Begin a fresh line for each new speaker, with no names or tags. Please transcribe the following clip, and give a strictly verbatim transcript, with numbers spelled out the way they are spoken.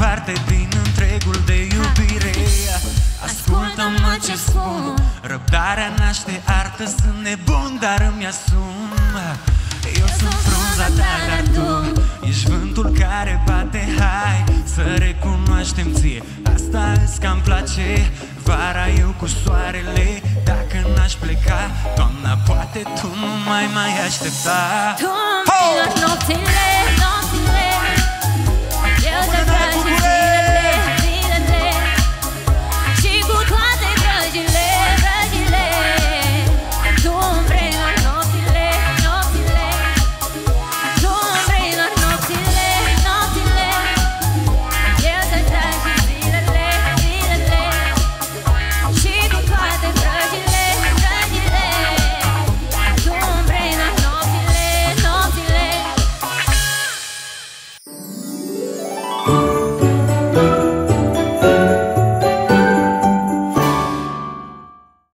parte din întregul de iubire. Ascultă-mă ce spun, răbdarea naște artă. Sunt nebun, dar îmi asum. Eu sunt frunza ta, dar tu ești vântul care bate. Hai să recunoaștem ție, asta îți cam place. Vara eu cu soarele, dacă n-aș pleca, toamna poate tu nu mai mai aștepta.
Tu îmi nopțile